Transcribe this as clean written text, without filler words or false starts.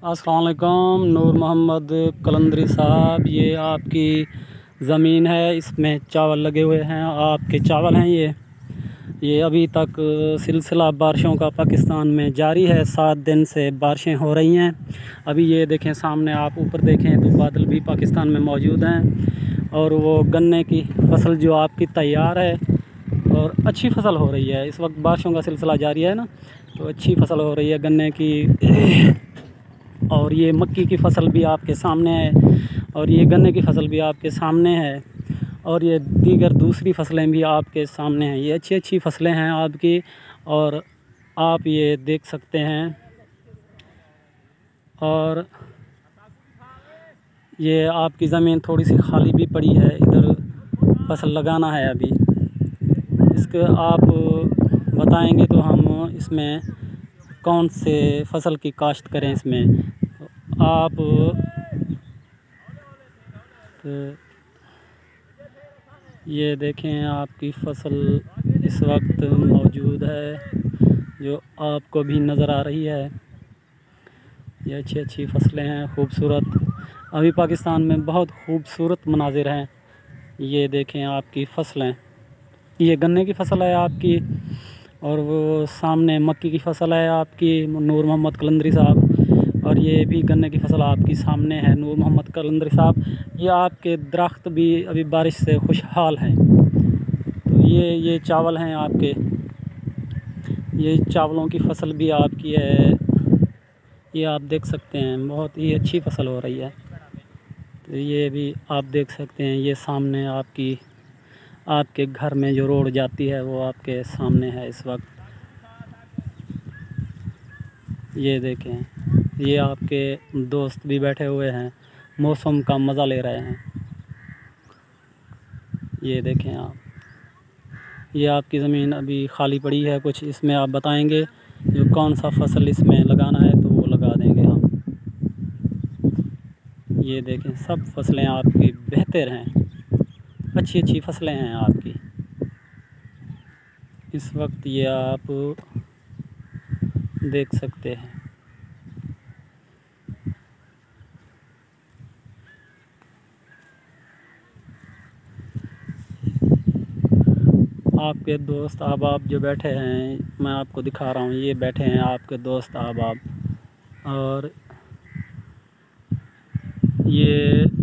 अस्सलाम वालेकुम। नूर मोहम्मद कलंदरी साहब, ये आपकी ज़मीन है, इसमें चावल लगे हुए हैं। आपके चावल हैं ये अभी तक सिलसिला बारिशों का पाकिस्तान में जारी है। 7 दिन से बारिशें हो रही हैं। अभी ये देखें सामने, आप ऊपर देखें तो बादल भी पाकिस्तान में मौजूद हैं और वो गन्ने की फसल जो आपकी तैयार है और अच्छी फसल हो रही है। इस वक्त बारिशों का सिलसिला जारी है ना, तो अच्छी फसल हो रही है गन्ने की। और ये मक्की की फसल भी आपके सामने है और ये गन्ने की फसल भी आपके सामने है और ये दीगर दूसरी फसलें भी आपके सामने हैं। ये अच्छी अच्छी फसलें हैं आपकी और आप ये देख सकते हैं। और ये आपकी ज़मीन थोड़ी सी खाली भी पड़ी है, इधर फसल लगाना है अभी। इसके आप बताएंगे तो हम इसमें कौन से फसल की काश्त करें। इसमें आप तो ये देखें, आपकी फसल इस वक्त मौजूद है जो आपको भी नज़र आ रही है। ये अच्छी अच्छी फसलें हैं, खूबसूरत। अभी पाकिस्तान में बहुत खूबसूरत मनाजिर हैं। ये देखें आपकी फसलें, ये गन्ने की फसल है आपकी और वो सामने मक्की की फसल है आपकी, नूर मोहम्मद कलंदरी साहब। और ये भी गन्ने की फसल आपकी सामने है, नूर मोहम्मद कलंदरी साहब। ये आपके दरख्त भी अभी बारिश से खुशहाल हैं। तो ये चावल हैं आपके, ये चावलों की फसल भी आपकी है। ये आप देख सकते हैं, बहुत ही अच्छी फसल हो रही है। तो ये भी आप देख सकते हैं, ये सामने आपके घर में जो रोड जाती है वो आपके सामने है इस वक्त। ये देखें, ये आपके दोस्त भी बैठे हुए हैं, मौसम का मज़ा ले रहे हैं। ये देखें आप, ये आपकी ज़मीन अभी खाली पड़ी है कुछ, इसमें आप बताएंगे जो कौन सा फसल इसमें लगाना है तो वो लगा देंगे हम। ये देखें, सब फसलें आपकी बेहतर हैं, अच्छी अच्छी फसलें हैं आपकी इस वक्त। ये आप देख सकते हैं। आपके दोस्त अहबाब जो बैठे हैं, मैं आपको दिखा रहा हूँ, ये बैठे हैं आपके दोस्त अहबाब। और ये